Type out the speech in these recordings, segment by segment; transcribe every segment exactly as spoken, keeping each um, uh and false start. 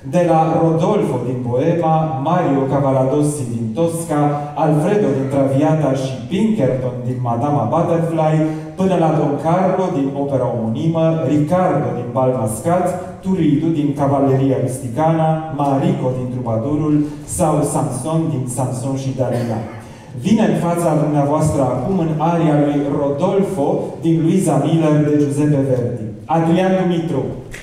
de la Rodolfo din Boema, Mario Cavaradossi din Tosca, Alfredo din Traviata și Pinkerton din Madama Butterfly, până la Don Carlo din opera omonimă, Ricardo din Balmascat, Turidu din Cavaleria Rusticana, Marico din Trubadurul sau Samson din Samson și Dalila. Vine în fața dumneavoastră acum în aria lui Rodolfo din Luisa Miller de Giuseppe Verdi. Adrian Dumitru.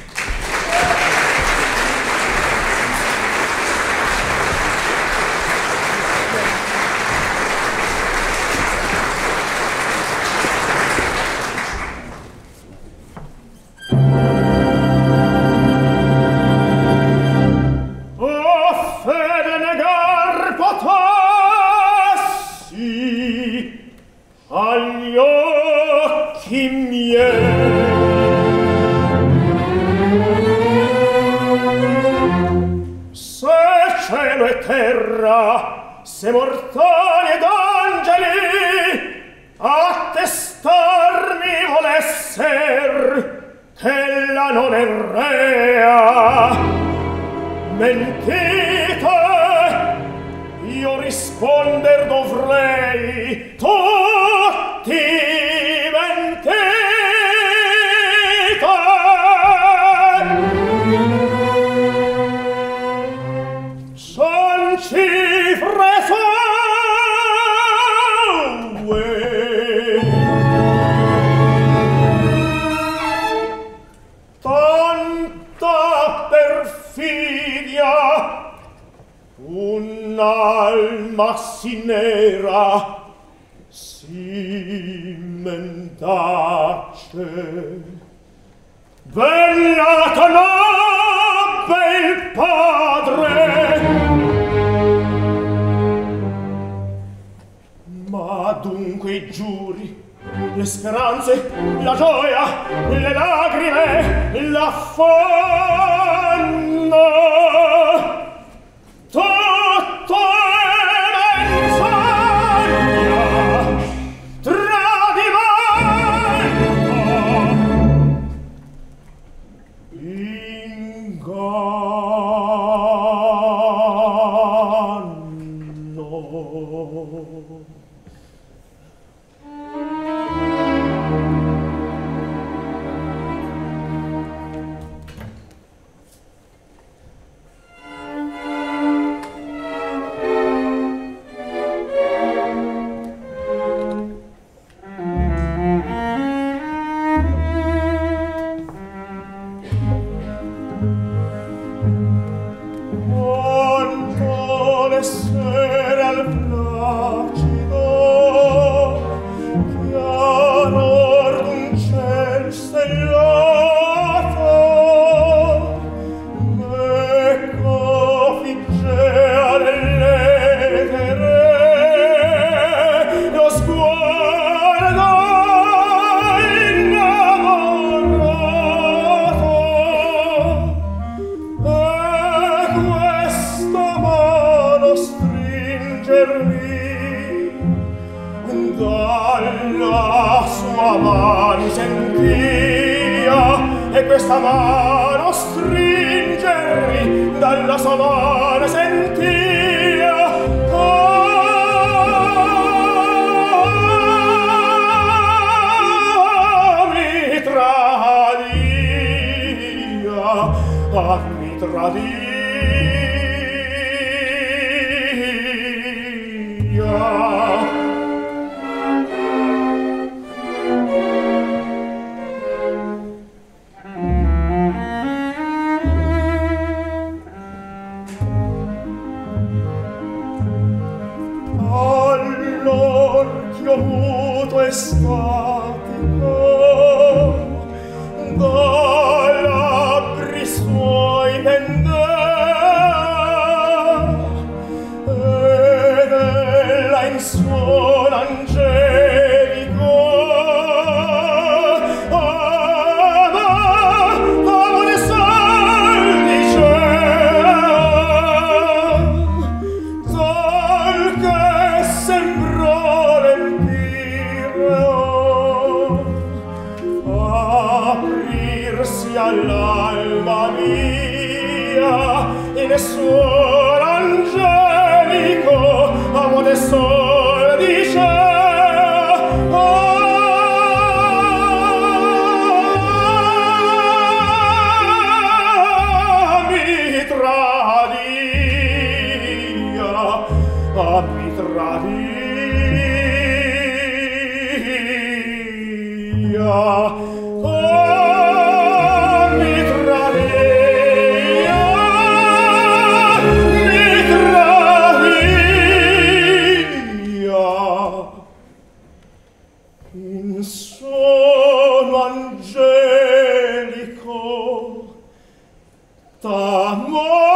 Se mortali ed angeli attestarmi volesser che la non è rea, mentite, io risponder dovrei, tutti mentite. Son cifre un'alma si nera, si mendace, bella conobbe il padre, ma dunque i giuri, le speranze, la gioia, le lagrime, l'affanno, tutto è menzogna, tradimento, inganno. Dalla sua mano sentia, e questa mano stringermi, dalla sua mano sentia. Ah, mi tradia, ah, mi tradia. All'occhio muto e statico dai labbri suoi pendeva, ed ella in suono angelico ama, amore sol diceva, tal che sembrò aprirsi all'alma mia in suono angelico, amo del sol di cielo. Ah, mi tradia, ah, mi tradia, mi tradia. In suono angelico, t'amore